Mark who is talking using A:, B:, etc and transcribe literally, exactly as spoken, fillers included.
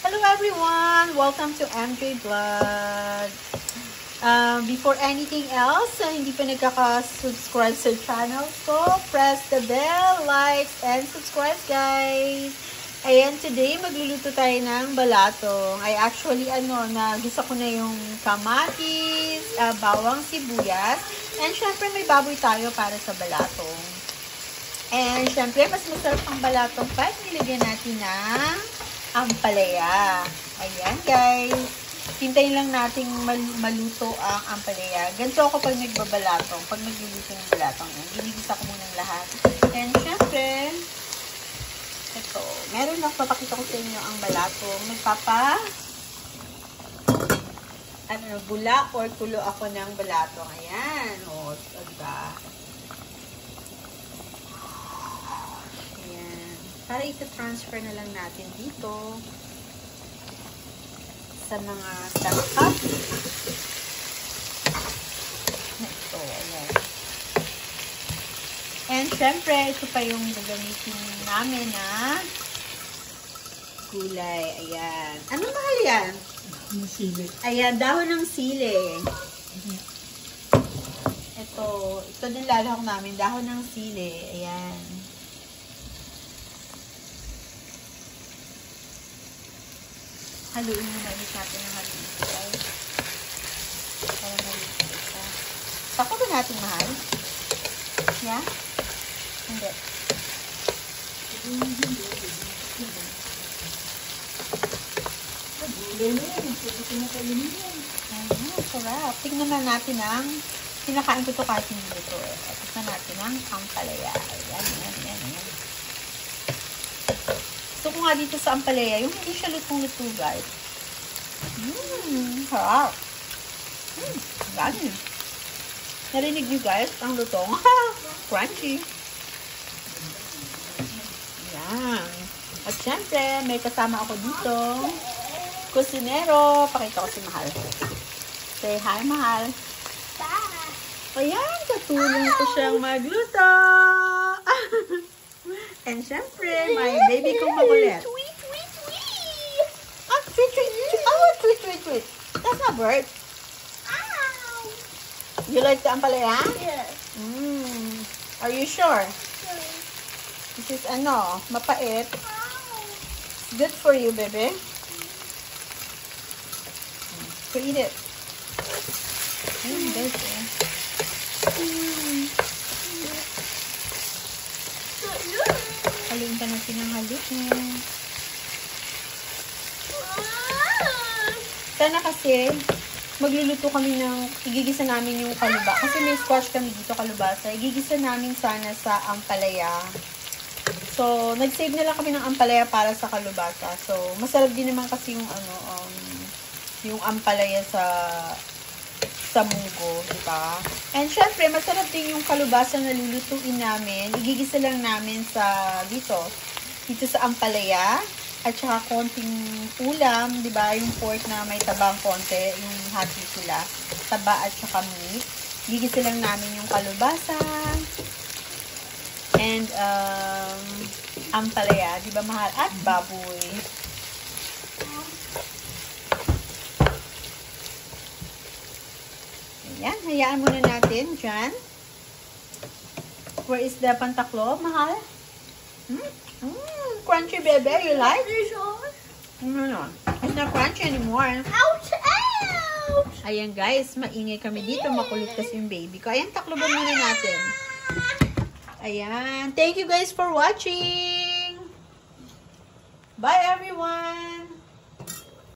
A: Hello everyone! Welcome to M J Vlog. Um, before anything else, uh, hindi pa nagkaka-subscribe sa channel ko, press the bell, likes, and subscribe guys! Ayan, today magluluto tayo ng balatong. Ay actually, ano, nagisa ko na yung kamatis, uh, bawang sibuyas, and syempre may baboy tayo para sa balatong. And syempre, mas masarap ang balatong pag nilagyan natin ng ampalaya. Ayan guys. Hintayin lang nating mal maluto ang ampalaya. Ganito ako pag nagbabalatong. Pag nagluluto ng balatong yan. Ginigisa ko muna ng lahat. And syempre, ito. Meron ako, papakita ko sa inyo ang balatong. Nagpapa, ano, bula or tulo ako ng balatong. Ayan. O, diba? Ayan. Para ito-transfer na lang natin dito sa mga sangkap. Ito, ayan. And syempre, ito pa yung gagamitin namin na gulay. Ayan. Ano mahal yan?
B: Sili.
A: Ayan, dahon ng sili. Ito, ito din lalahok namin, dahon ng sili. Ayan. Haluin muna ulit natin ng haluin. Okay? Para maluto ito. Saka ba natin mahal? Yeah? Hindi. Ayan, sarap. Tignan na natin ang pinakain ko ito kahit hindi ito eh. Tignan natin ang ampalaya. Ayan, ayan, ayan, ayan. Gusto ko nga dito sa ampalaya, yung hindi siya lutong-luto, guys. Mmm, sarap. Mmm, galing. Narinig niyo, guys, ang lutong. Crunchy. Yan. At syempre, may kasama ako dito. Kusinero. Pakita ko si Mahal. Say hi, Mahal. Ayan, katulong ko siyang magluto. And syempre, my baby kong makulit.
C: Tweet, tweet, tweet.
A: Ah, tweet, tweet, tweet. Oh, tweet, tweet, tweet. That's not bird.
C: Ow.
A: You like the ampalaya?
C: Yes.
A: Mm. Are you sure?
C: Yes.
A: This is, ano, mapait.
C: Ow.
A: Good for you, baby. So, eat it. Mm, guys, eh. Mm. Haluin ka natin ng haluin. Sana kasi, magluluto kami ng, igigisa namin yung kaluba. Kasi may squash kami dito, kalubasa. Igigisa namin sana sa ampalaya. So, nag-save na lang kami ng ampalaya para sa kalubasa. So, masarap din naman kasi yung, ano, um, yung ampalaya sa sa munggo, diba? And syempre, masarap din yung kalubasa na lulutuin namin. Igigisa lang namin sa dito. Dito sa ampalaya. At saka konting ulam, diba? Yung pork na may tabang konti. Yung hati sila. Taba at saka meat. Igigisa lang namin yung kalubasa. And, um, ampalaya, diba mahal? At baboy. Ayan, hayaan muna natin dyan. Where is the pantaklo, Mahal? Mm, mm, crunchy, baby. You like? No, no. It's not crunchy anymore.
C: Ouch, ouch.
A: Ayan, guys. Maingay kami dito. Makulit kasi yung baby ko. Ayan, takloban muna natin. Ayan. Thank you, guys, for watching. Bye, everyone.